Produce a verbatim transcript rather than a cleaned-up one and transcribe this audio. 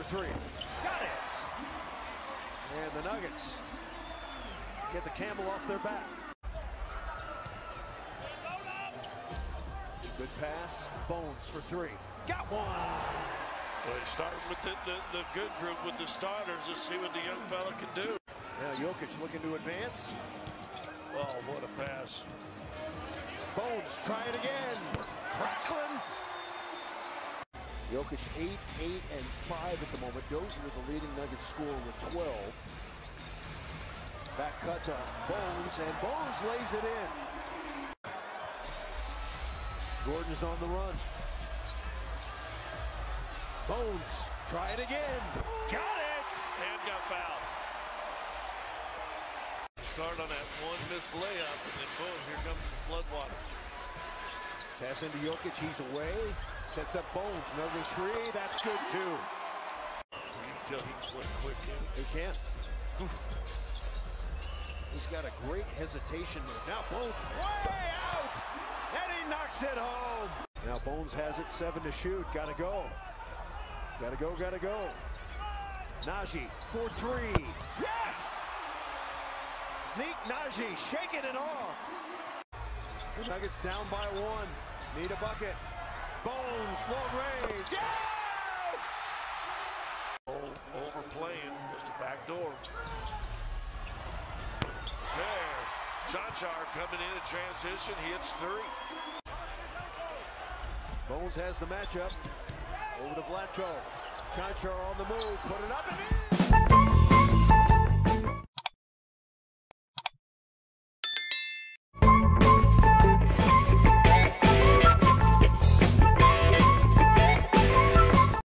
three. Got it! And the Nuggets get the camel off their back. Good pass. Bones for three. Got one! Well, starting with the, the, the good group with the starters. Let's see what the young fella can do. Now Jokic looking to advance. Oh, what a pass. Bones, try it again. Cracklin. Jokic eight, eight, and five at the moment. Goes into the leading Nuggets score with twelve. Back cut to Bones, and Bones lays it in. Gordon's on the run. Bones, try it again. Got it! And got fouled. Start on that one missed layup, and then boom, here comes the floodwater. Pass into Jokic, he's away. Sets up Bones, another three, that's good too. You can tell he can play quick in. He can. He's got a great hesitation move. Now Bones way out, and he knocks it home. Now Bones has it, seven to shoot, gotta go. Gotta go, gotta go. Naji for three, yes! Zeke Naji shaking it off. The Nuggets down by one. Need a bucket. Bones, long range. Yes! Oh, overplaying. Just a back door. There. Chanchar coming in in transition. He hits three. Bones has the matchup. Over to Vlatko. Chanchar on the move. Put it up and in.